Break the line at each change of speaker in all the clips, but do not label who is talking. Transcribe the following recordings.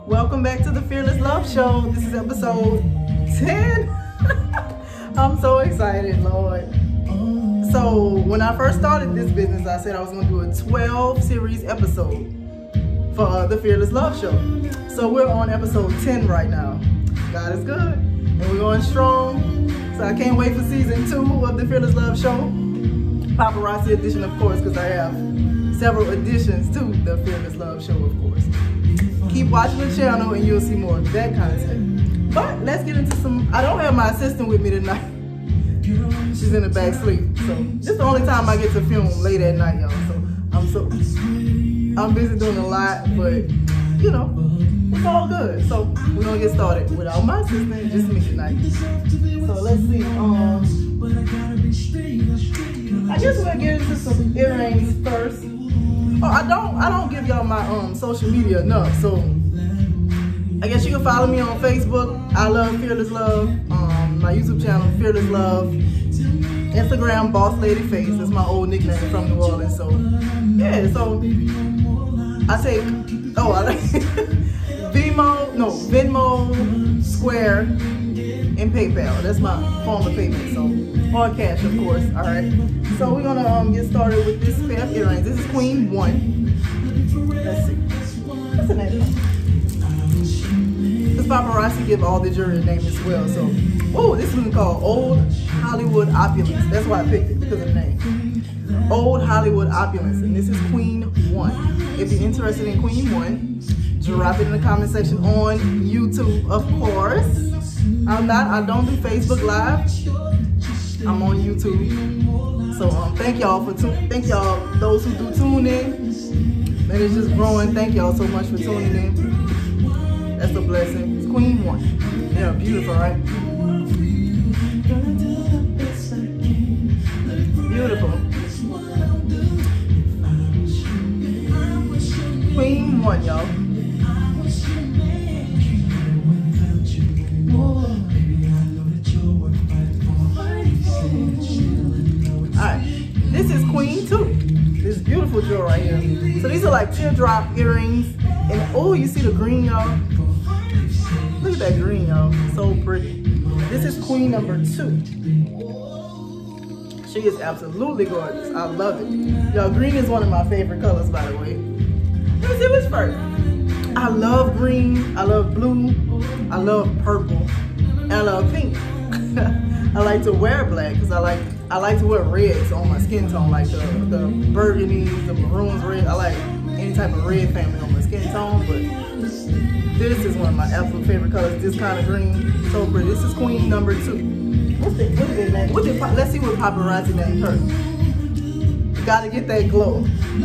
Welcome back to the Fearless Love Show. This is episode 10. I'm so excited, Lord. So when I first started this business, I said I was going to do a 12 series episode for the Fearless Love Show. So we're on episode 10 right now. God is good, and we're going strong. So I can't wait for season 2 of the Fearless Love Show. Paparazzi Edition, of course, because I have several additions to the Fearless Love Show, of course. Keep watching the channel and you'll see more of that content. But let's get into some. I don't have my assistant with me tonight. She's in the back sleep. So this is the only time I get to film late at night, y'all. So I'm busy doing a lot, but you know, it's all good. So we're gonna get started without my assistant, just me tonight. So let's see. I guess we'll get into some earrings first. Oh, I don't give y'all my social media enough, so I guess you can follow me on Facebook. I love Fearless Love. My YouTube channel, Fearless Love. Instagram, Boss Lady Face. That's my old nickname from New Orleans. So yeah, so I take Venmo, Square, and PayPal. That's my form of payment. So or cash, of course. All right. So we're gonna get started with this pair of earrings. This is Queen 1. Let's see. What's the name? This Paparazzi give all the jewelry a name as well. So, oh, this one called Old Hollywood Opulence. That's why I picked it, because of the name. Old Hollywood Opulence, and this is Queen 1. If you're interested in Queen 1, drop it in the comment section on YouTube, of course. I don't do Facebook Live. I'm on YouTube. So thank y'all those who do tune in. And it's just growing. Thank y'all so much for tuning in. That's a blessing. It's Queen 1. Yeah, beautiful, right? Beautiful. Queen 1, y'all. Alright, this is Queen 2. This beautiful jewel right here. So these are like teardrop earrings. And oh, you see the green, y'all? Look at that green, y'all. So pretty. This is Queen number 2. She is absolutely gorgeous. I love it. Y'all, green is one of my favorite colors, by the way. Let's see what's first. I love green. I love blue. I love purple. And I love pink. I like to wear black because I like to wear reds on my skin tone, like the burgundies, the maroons, red. I like any type of red family on my skin tone, but this is one of my absolute favorite colors. This kind of green, so pretty. This is Queen number 2. What's the name? Let's see what Paparazzi named her. You gotta get that glow.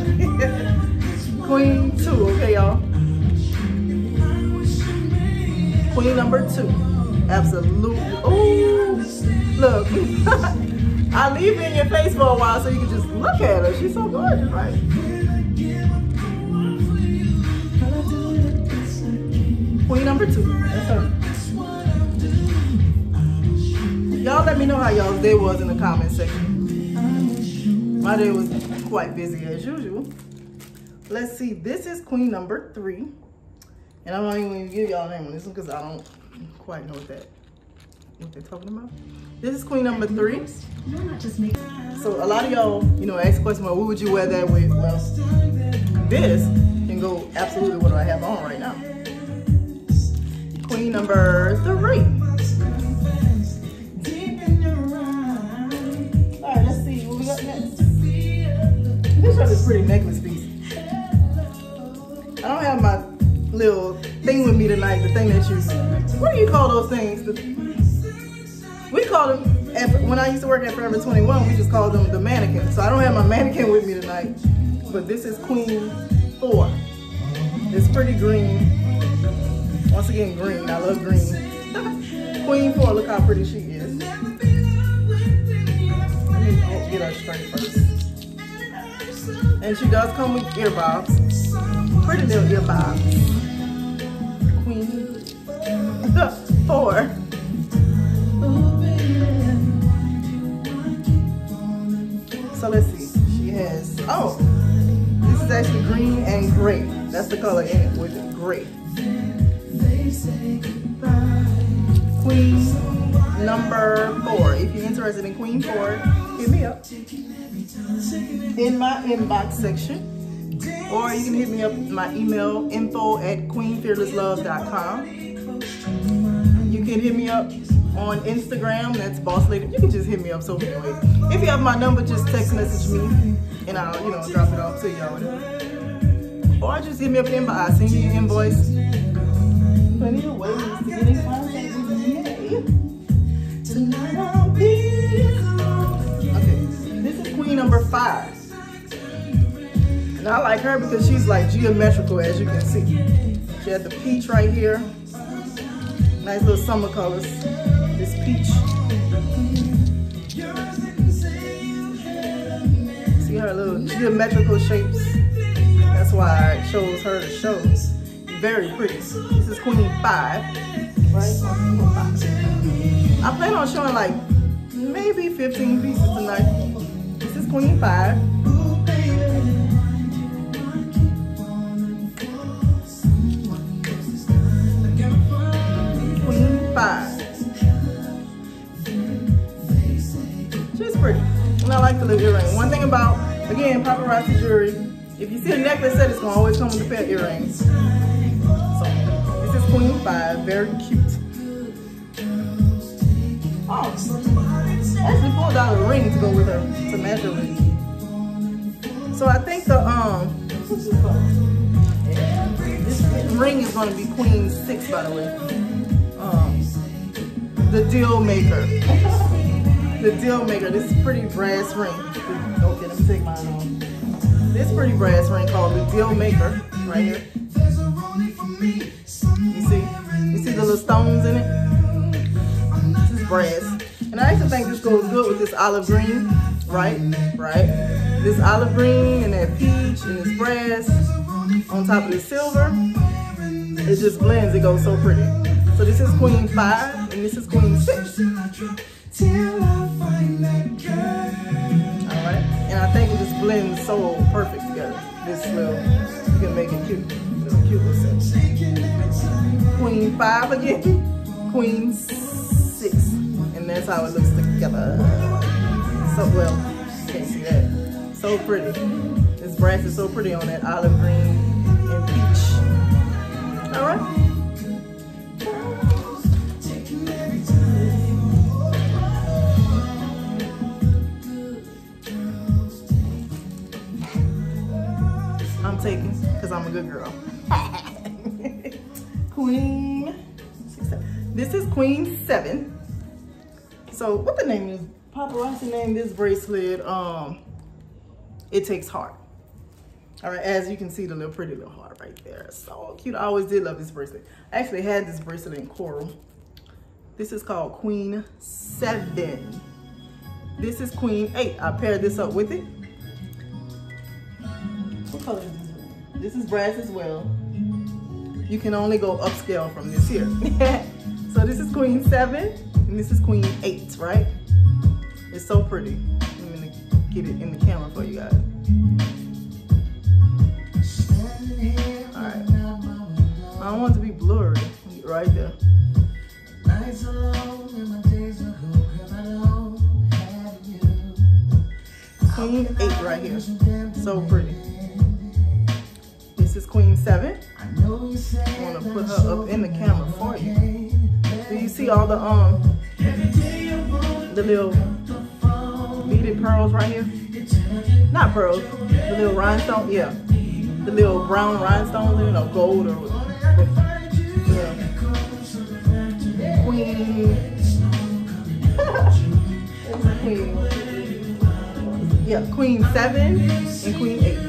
Queen 2, okay, y'all. Queen number 2, absolutely. Ooh, look. I leave it in your face for a while so you can just look at her. She's so gorgeous, right? Queen number 2. That's her. Y'all let me know how y'all's day was in the comment section. My day was quite busy as usual. Let's see. This is Queen number 3. And I'm not even going to give y'all a name on this one because I don't quite know what they're talking about. This is Queen number 3. So a lot of y'all, ask the question, well, what would you wear that with? Well, this can go absolutely what I have on right now. Queen number 3. All right, let's see what we got next. This is a pretty necklace piece. I don't have my little thing with me tonight, the thing that what do you call those things? We call them, when I used to work at Forever 21, we just called them the mannequin. So I don't have my mannequin with me tonight. But this is Queen 4. It's pretty green. Once again, green. I love green. Queen 4, look how pretty she is. Let me get her straight first. And she does come with ear bobs. Pretty little ear bobs. Queen 4. So let's see. She has, this is actually green and gray. That's the color in it, with it, gray. Queen number 4. If you're interested in Queen 4, hit me up in my inbox section. Or you can hit me up my email, info@queenfearlesslove.com. You can hit me up on Instagram, that's Boss Lady. You can just hit me up. So anyway, if you have my number, just text message me and I'll, drop it off to you or whatever. Or just hit me up in inbox. I'll send you your invoice. Plenty of ways to get in contact with me. Tonight I'll be alone. Okay, this is Queen number 5. And I like her because she's like geometrical, as you can see. She has the peach right here. Nice little summer colors. This peach. See her little geometrical shapes. That's why it shows her the show. Very pretty. This is Queen 5, right? I plan on showing like maybe 15 pieces tonight. This is Queen 5. Queen 5. She's pretty. And I like the little earring. One thing about, again, Paparazzi Jewelry, if you see a necklace set, it's going to always come with a pair of earrings. So, this is Queen 5. Very cute. Oh, actually pulled out a ring to go with her, to match her ring. So I think the, what's this called? This ring is going to be Queen 6, by the way. The deal maker. The deal maker. This pretty brass ring. Okay, let me take mine off. This pretty brass ring called the deal maker, right here. You see the little stones in it? This is brass. And I actually think this goes good with this olive green, right? This olive green and that peach and this brass on top of the silver. It just blends, it goes so pretty. So this is Queen 5 and this is Queen 6. Alright, and I think it just blends so perfect together. This will, you can make it cute. Cute little set. Queen 5 again, Queen 6. And that's how it looks together. So, well, you can't see that. So pretty. This brass is so pretty on that olive green and peach. Alright. I'm taking, because I'm a good girl. Queen 6, 7. This is Queen 7. So what the name is? Paparazzi named this bracelet, It Takes Heart. All right, as you can see, the little pretty little heart right there. So cute. I always did love this bracelet. I actually had this bracelet in coral. This is called Queen 7. This is Queen 8. I paired this up with it. What color is this? This is brass as well. You can only go upscale from this here. So this is Queen 7 and this is Queen 8, right? It's so pretty. I'm gonna get it in the camera for you guys. All right. I don't want it to be blurry. Right there. Queen 8 right here. So pretty. This is Queen 7. I want to put her up in the camera for you. Do you see all the little beaded pearls right here? Not pearls, the little rhinestone, yeah. The little brown rhinestones, you know, gold or yeah. Queen. Queen. Yeah, Queen 7 and Queen 8.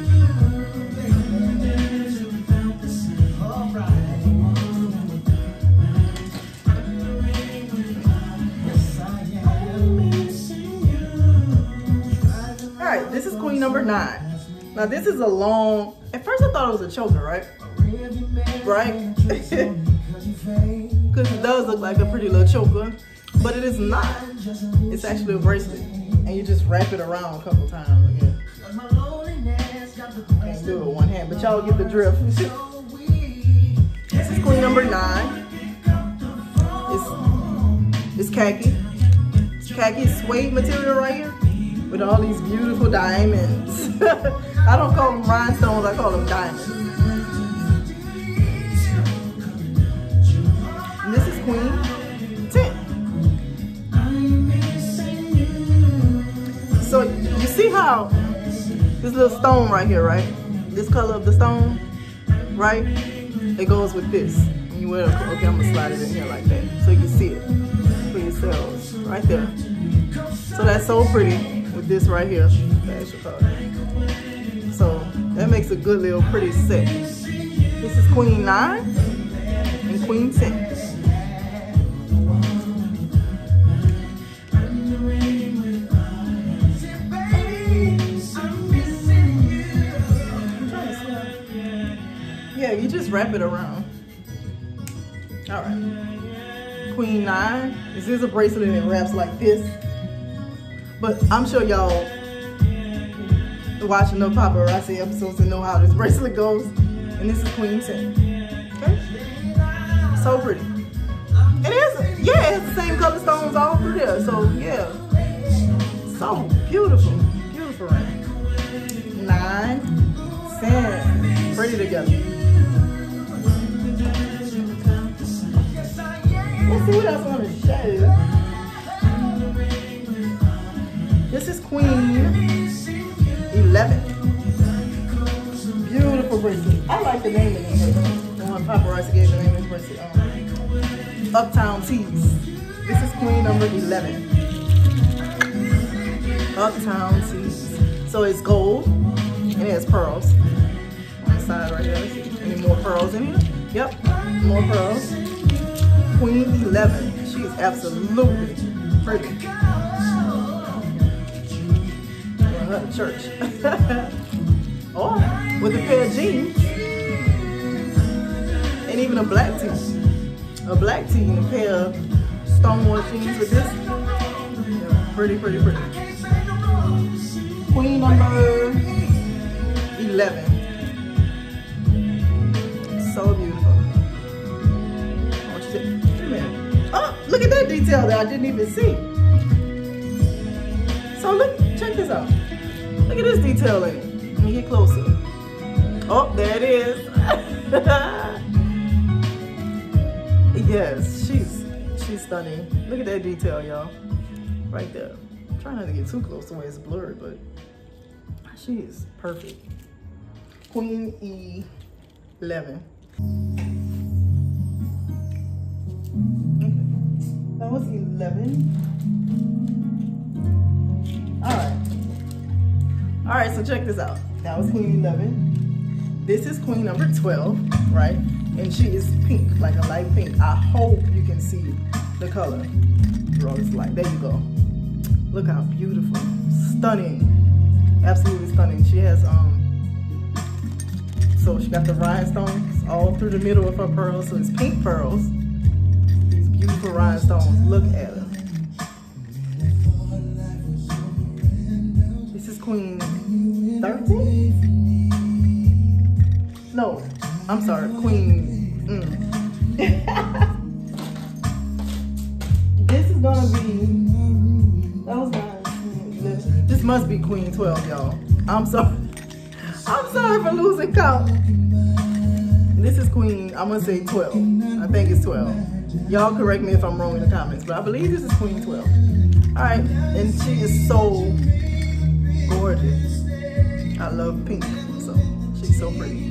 Alright, this is Queen number 9. Now this is a long, at first I thought it was a choker, right? Right? Because it does look like a pretty little choker, but it is not. It's actually a bracelet. And you just wrap it around a couple times again. Can't do it with one hand, but y'all get the drift. This is Queen number 9. It's khaki suede material right here with all these beautiful diamonds. I don't call them rhinestones, I call them diamonds. And this is Queen 10. So you see how this little stone right here, right? This color of the stone, right? It goes with this. And you wear it, okay, I'm gonna slide it in here like that so you can see it for yourselves, right there. So that's so pretty with this right here. That's your color. So that makes a good little pretty set. This is Queen 9 and Queen 10. Yeah, you just wrap it around. All right. Queen 9. This is a bracelet and it wraps like this. But I'm sure y'all watching the Paparazzi episodes and know how this bracelet goes. And this is Queen 10. Okay? So pretty. It is, yeah, it's the same color stones all through there. So yeah. So beautiful. Beautiful ring. 9, 10. Pretty together. Let's see what else I want to show. This is Queen 11. Beautiful bracelet. I like the name of this bracelet. The one Paparazzi gave the name of this bracelet. Uptown Tees. This is Queen number 11. Uptown Tees. So it's gold and it has pearls on the side right here. Any more pearls in here? Yep, more pearls. Queen 11. She is absolutely pretty. Going to church. Or with a pair of jeans. And even a black tee. A black tee and a pair of Stonewall jeans with this. Yeah, pretty, pretty, pretty. Queen number 11. So beautiful. Oh, look at that detail that I didn't even see. So look, check this out. Look at this detail in it. Let me get closer. Oh, there it is. Yes, she's stunning. Look at that detail, y'all. Right there. I'm trying not to get too close to where it's blurry, but she is perfect. Queen 11. That was 11. All right, so check this out. That was Queen 11. This is Queen number 12, right? And she is pink, like a light pink. I hope you can see the color. Draw this light. There you go. Look how beautiful. Stunning. Absolutely stunning. She has, so she got the rhinestones all through the middle of her pearls. So it's pink pearls. Beautiful rhinestones. Look at her. This is Queen 13? No, I'm sorry, Queen. This is gonna be, that was 9. This must be Queen 12, y'all. I'm sorry. I'm sorry for losing count. This is Queen, I'm gonna say 12. I think it's 12. Y'all correct me if I'm wrong in the comments, but I believe this is Queen 12. All right, and she is so gorgeous. I love pink, so she's so pretty.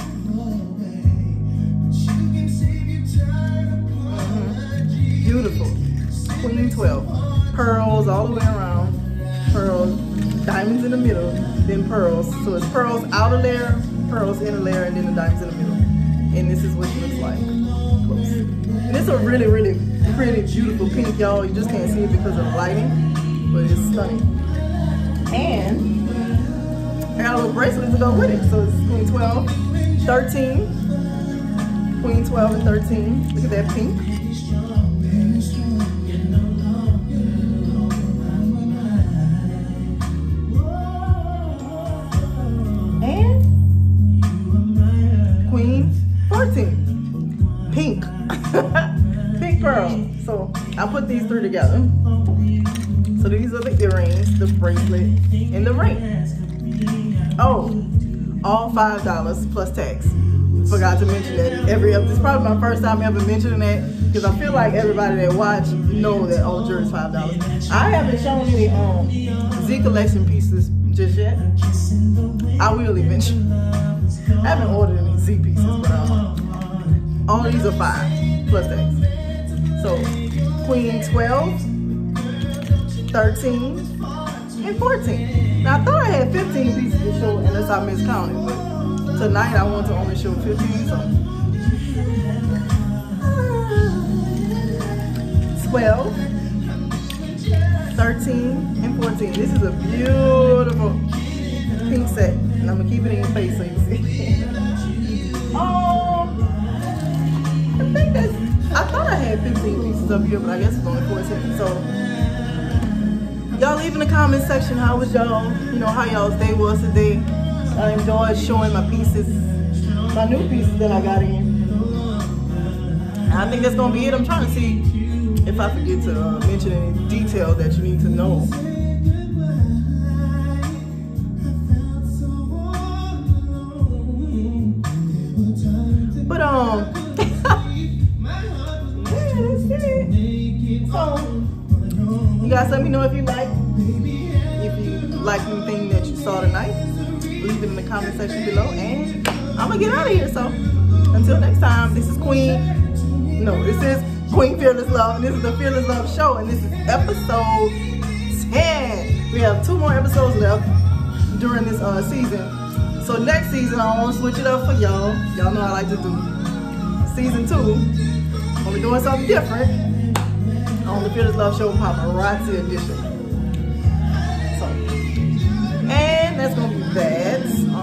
Beautiful. Queen 12. Pearls all the way around. Pearls, diamonds in the middle, then pearls. So it's pearls outer layer, pearls inner layer, and then the diamonds in the middle. And this is what she looks like. Close. And it's a really, really pretty, beautiful pink, y'all. You just can't see it because of the lighting, but it's stunning. And I got a little bracelet to go with it. So it's Queen 12, 13. Queen 12 and 13. Look at that pink. And Queen 14. Pink. Pink pearl. I put these three together. So these are the earrings, the bracelet, and the ring. Oh, all $5 plus tax. Forgot to mention that every episode. This is probably my first time ever mentioning that, because I feel like everybody that watch know that all jewelry is $5. I haven't shown any Z collection pieces just yet. I will eventually. I haven't ordered any Z pieces, but all of these are $5 plus tax. So Queen 12, 13, and 14. Now I thought I had 15 pieces to show unless I miscounted, but tonight I want to only show 15. So 12, 13, and 14. This is a beautiful pink set, and I'm gonna keep it in your face so you can see. I thought I had 15 pieces up here, but I guess it's only 14. So y'all leave in the comment section how was y'all, how y'all's day was today. I enjoyed showing my pieces, my new pieces that I got in. And I think that's gonna be it. I'm trying to see if I forget to mention any detail that you need to know. But so you guys let me know if you like anything that you saw tonight. Leave it in the comment section below, and I'm gonna get out of here. So until next time, this is Queen Fearless Love, and this is the Fearless Love Show, and this is episode 10. We have 2 more episodes left during this season. So next season I want to switch it up for y'all. Y'all know I like to do season 2. We're doing something different on the Fearless Love Show Paparazzi Edition. So, and that's gonna be that.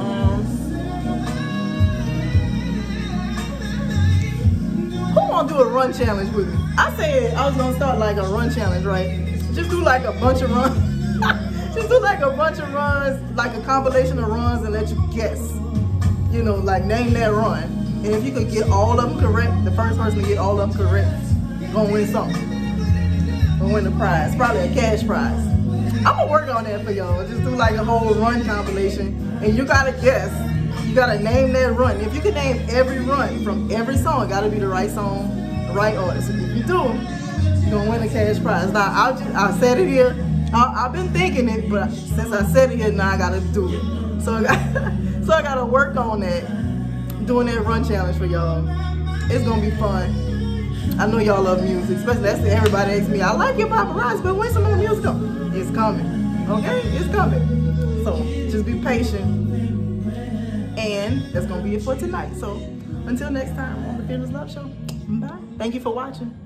Who wanna do a run challenge with me? I said I was gonna start like a run challenge, right? Just do like a bunch of runs. Just do like a bunch of runs, like a compilation of runs, and let you guess. Like name that run. And if you could get all of them correct, the first person to get all of them correct, you're gonna win something. Gonna win a prize, probably a cash prize. I'm gonna work on that for y'all. Just do like a whole run compilation, and you gotta guess. You gotta name that run. If you can name every run from every song, it gotta be the right song, the right artist. If you do, you're gonna win a cash prize. Now I said it here. I've been thinking it, but since I said it here, now I gotta do it. So I gotta work on that. Doing that run challenge for y'all. It's gonna be fun. I know y'all love music, especially everybody asks me, I like your paparazzi, but when some more music comes? It's coming. Okay? It's coming. So just be patient. And that's gonna be it for tonight. So until next time on the Fearless Love Show. Bye. Thank you for watching.